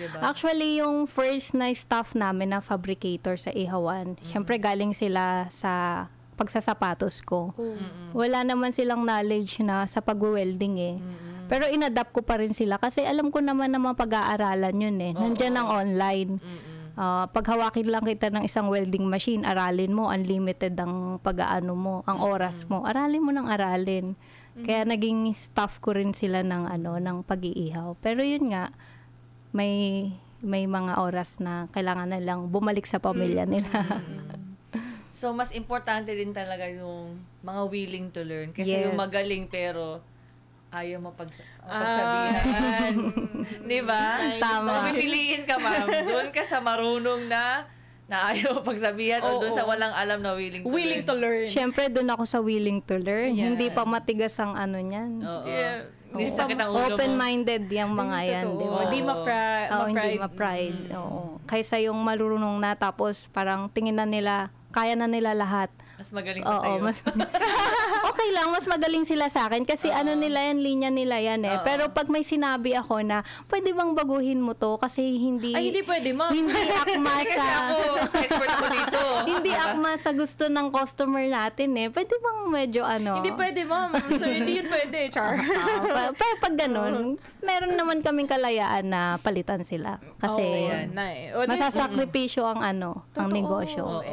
Diba? Actually, yung first na staff namin na fabricator sa Ihawan, syempre galing sila sa pagsasapatos ko. Wala naman silang knowledge na sa pag-welding eh. Pero inadapt ko pa rin sila kasi alam ko naman na mapag-aaralan yun eh. Nandiyan ang online. Paghawakin lang kita ng isang welding machine, aralin mo, unlimited ang pag-aano mo, ang oras mo. Aralin mo ng aralin. Kaya naging staff ko rin sila ng ng pag-iihaw. Pero yun nga, may mga oras na kailangan na lang bumalik sa pamilya nila. So, mas importante din talaga yung mga willing to learn. Kasi yung magaling pero ayaw mapagsabihan. Di ba? Tama. Kung pipiliin ka, ma'am, doon ka sa marunong na ayaw mapagsabihan o doon sa walang alam na willing to learn. Siyempre, doon ako sa willing to learn. Hindi pa matigas ang niyan. Hindi sakit ang ulo mo. Open-minded yung mga yan. Di ba? Hindi hindi ma-pride. Kaysa yung marunong na tapos parang tingin na nila, kaya na nila lahat. Mas magaling pa sa'yo. Okay lang, mas magaling sila sa akin kasi nila yan, linya nila yan eh. Pero pag may sinabi ako na, pwede bang baguhin mo to? Kasi hindi... Ay, hindi pwede, ma'am. Hindi akma Kasi sa... ako, expert ako dito. Hindi akma sa gusto ng customer natin eh. Pwede bang medyo Hindi pwede, ma'am. So, hindi yun pwede, Char. Pero pag ganun, meron naman kaming kalayaan na palitan sila. Kasi masasakripisyo ang ang negosyo.